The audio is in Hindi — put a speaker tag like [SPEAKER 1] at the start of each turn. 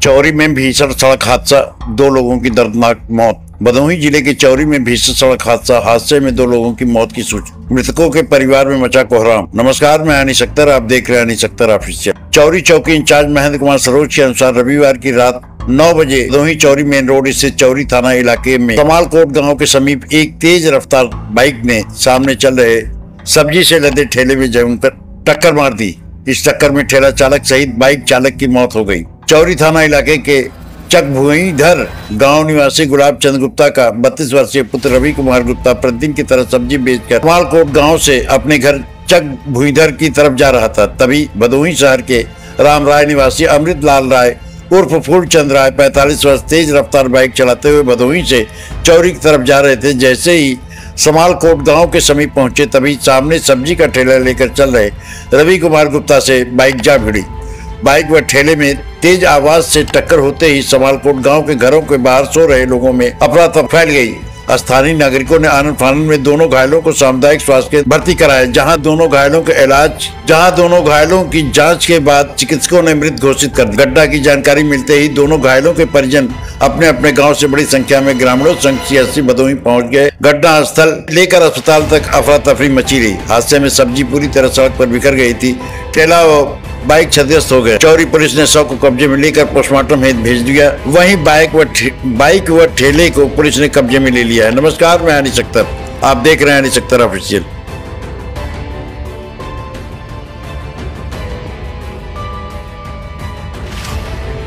[SPEAKER 1] चौरी में भीषण सड़क हादसा, 2 लोगों की दर्दनाक मौत। भदोही जिले के चौरी में भीषण सड़क हादसे में 2 लोगों की मौत की सूचना। मृतकों के परिवार में मचा कोहराम। नमस्कार, मैं अनिश अख्तर, आप देख रहे हैं अनिश अख्तर ऑफिशियल। चौरी चौकी इंचार्ज महेंद्र कुमार सरोज के अनुसार रविवार की रात 9 बजे भदोही चौरी मेन रोड स्थित चौरी थाना इलाके में कमालकोट गांव के समीप एक तेज रफ्तार बाइक ने सामने चल रहे सब्जी से लदे ठेले में जमकर टक्कर मार दी। इस टक्कर में ठेला चालक सहित बाइक चालक की मौत हो गई। चौरी थाना इलाके के चक भुईधर गांव निवासी गुलाब चंद गुप्ता का 32 वर्षीय पुत्र रवि कुमार गुप्ता प्रतिदिन की तरह सब्जी बेचकर कमालकोट गांव से अपने घर चक भुईधर की तरफ जा रहा था। तभी भदोही शहर के राम राय निवासी अमृत लाल राय उर्फ फूल चंद राय 45 वर्ष तेज रफ्तार बाइक चलाते हुए भदोही से चौरी की तरफ जा रहे थे। जैसे ही समालकोट गांव के समीप पहुंचे तभी सामने सब्जी का ठेला लेकर चल रहे रवि कुमार गुप्ता से बाइक जा भिड़ी। बाइक व ठेले में तेज आवाज से टक्कर होते ही समालकोट गांव के घरों के बाहर सो रहे लोगों में अफरा तफरी फैल गई। स्थानीय नागरिकों ने आनन फानन में दोनों घायलों को सामुदायिक स्वास्थ्य केंद्र भर्ती कराया, जहां दोनों घायलों की जांच के बाद चिकित्सकों ने मृत घोषित कर दिया। घटना की जानकारी मिलते ही दोनों घायलों के परिजन अपने अपने गांव से बड़ी संख्या में ग्रामीणों संघ CSC भदोही पहुंच गए। घटना स्थल लेकर अस्पताल तक अफरा तफरी मची रही। हादसे में सब्जी पूरी तरह सड़क पर बिखर गई थी। ठेला व बाइक क्षतिग्रस्त हो गए। चौरी पुलिस ने शव को कब्जे में लेकर पोस्टमार्टम हेतु भेज दिया। वहीं बाइक व ठेले को पुलिस ने कब्जे में ले लिया है। नमस्कार, मैं अनिश अख्तर, आप देख रहे हैं अनिश अख्तर ऑफिशियल।